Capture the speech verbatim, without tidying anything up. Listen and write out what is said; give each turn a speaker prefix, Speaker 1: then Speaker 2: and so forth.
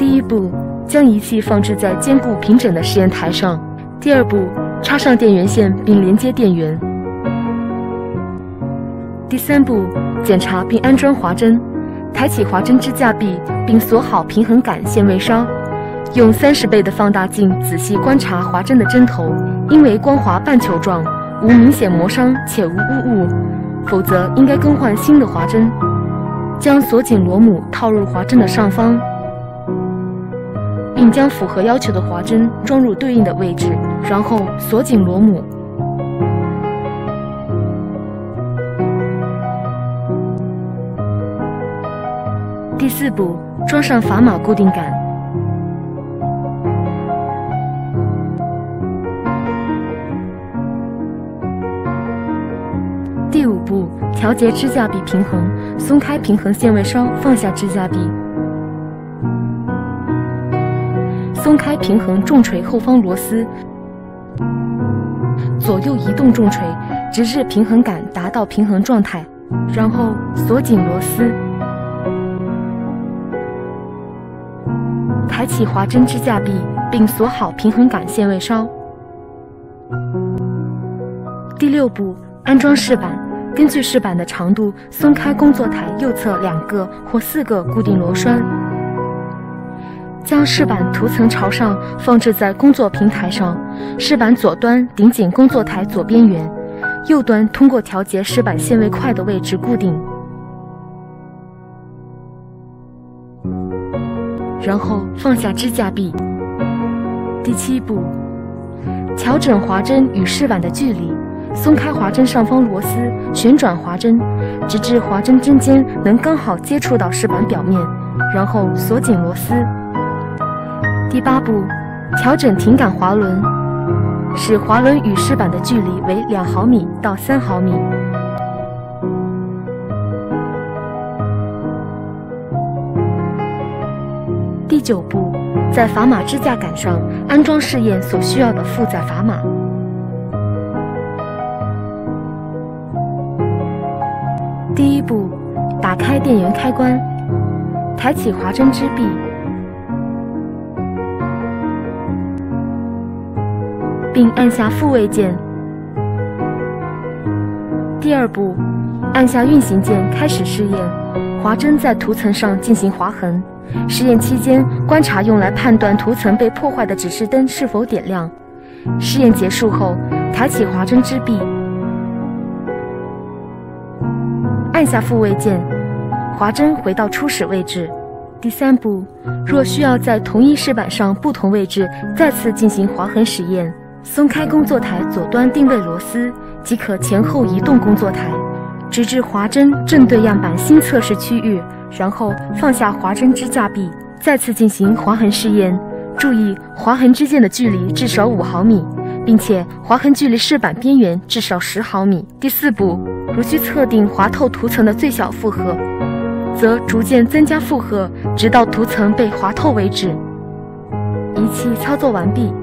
Speaker 1: 第一步，将仪器放置在坚固平整的实验台上。第二步，插上电源线并连接电源。第三步，检查并安装滑针。抬起滑针支架臂，并锁好平衡杆线位梢。用三十倍的放大镜仔细观察滑针的针头，因为光滑半球状，无明显磨伤且无污物，否则应该更换新的滑针。将锁紧螺母套入滑针的上方，并将符合要求的滑针装入对应的位置，然后锁紧螺母。第四步，装上砝码固定杆。第五步，调节支架臂平衡，松开平衡线位梢，放下支架臂，松开平衡重锤后方螺丝，左右移动重锤，直至平衡杆达到平衡状态，然后锁紧螺丝。抬起滑针支架臂，并锁好平衡杆线位梢。第六步，安装饰板。根据饰板的长度，松开工作台右侧两个或四个固定螺栓。将饰板涂层朝上放置在工作平台上，饰板左端顶紧工作台左边缘，右端通过调节饰板线位块的位置固定。然后放下支架臂。第七步，调整滑针与饰板的距离，松开滑针上方螺丝，旋转滑针，直至滑针针尖能刚好接触到饰板表面，然后锁紧螺丝。第八步，调整停杆滑轮，使滑轮与饰板的距离为两毫米到三毫米。第九步，在砝码支架杆上安装试验所需要的负载砝码。第一步，打开电源开关，抬起滑针支臂，并按下复位键。第二步，按下运行键开始试验，滑针在涂层上进行划痕。实验期间，观察用来判断涂层被破坏的指示灯是否点亮。试验结束后，抬起滑针支臂，按下复位键，滑针回到初始位置。第三步，若需要在同一饰板上不同位置再次进行划痕实验，松开工作台左端定位螺丝，即可前后移动工作台，直至滑针正对样板新测试区域，然后放下滑针支架臂，再次进行划痕试验。注意划痕之间的距离至少五毫米，并且划痕距离饰板边缘至少十毫米。第四步，如需测定滑透涂层的最小负荷，则逐渐增加负荷，直到涂层被滑透为止。仪器操作完毕。